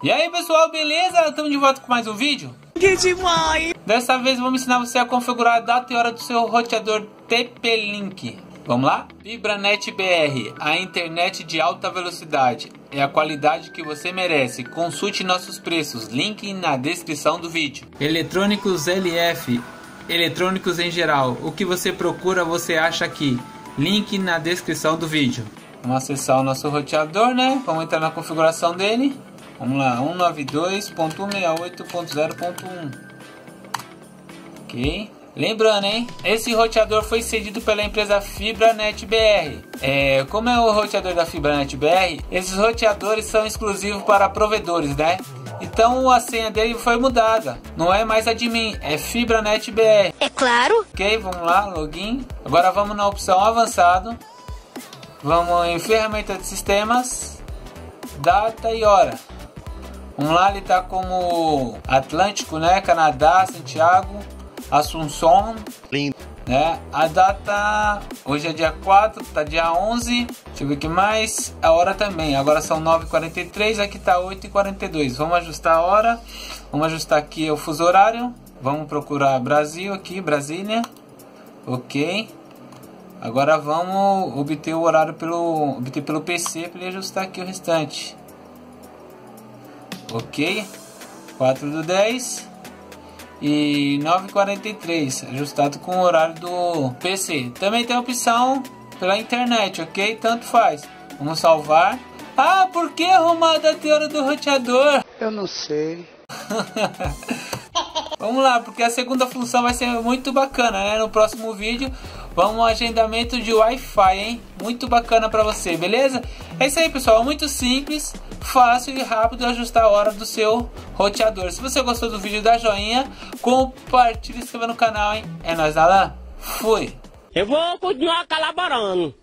E aí pessoal, beleza? Estamos de volta com mais um vídeo. Que demais! Dessa vez vamos ensinar você a configurar a data e hora do seu roteador TP-Link. Vamos lá? FibraNet BR, a internet de alta velocidade. É a qualidade que você merece. Consulte nossos preços, link na descrição do vídeo. Eletrônicos LF, eletrônicos em geral. O que você procura você acha aqui. Link na descrição do vídeo. Vamos acessar o nosso roteador, né? Vamos entrar na configuração dele. Vamos lá, 192.168.0.1. Ok. Lembrando, hein? Esse roteador foi cedido pela empresa FibraNet BR. Como é o roteador da FibraNet BR, esses roteadores são exclusivos para provedores, né? Então a senha dele foi mudada. Não é mais admin, é FibraNet BR. É claro. Ok, vamos lá, login. Agora vamos na opção avançado. Vamos em ferramenta de sistemas, data e hora. Vamos lá, ele está como Atlântico, né? Canadá, Santiago, Assunção. Lindo. Né? A data, hoje é dia 4, tá dia 11. Deixa eu ver o que mais. A hora também, agora são 9h43, aqui tá 8h42. Vamos ajustar a hora. Vamos ajustar aqui o fuso horário. Vamos procurar Brasil aqui, Brasília. Ok. Agora vamos obter o horário pelo PC para ele ajustar aqui o restante. Ok, 4/10 e 9h43, ajustado com o horário do PC. Também tem a opção pela internet, ok? Tanto faz. Vamos salvar. Ah, por que arrumar a data e hora do roteador? Eu não sei. Vamos lá, porque a segunda função vai ser muito bacana, né? No próximo vídeo, vamos ao agendamento de Wi-Fi, hein? Muito bacana pra você, beleza? É isso aí, pessoal. Muito simples, fácil e rápido ajustar a hora do seu roteador. Se você gostou do vídeo, dá joinha, compartilha e se inscreva no canal, hein? É nóis, Alan. Fui! Eu vou continuar colaborando.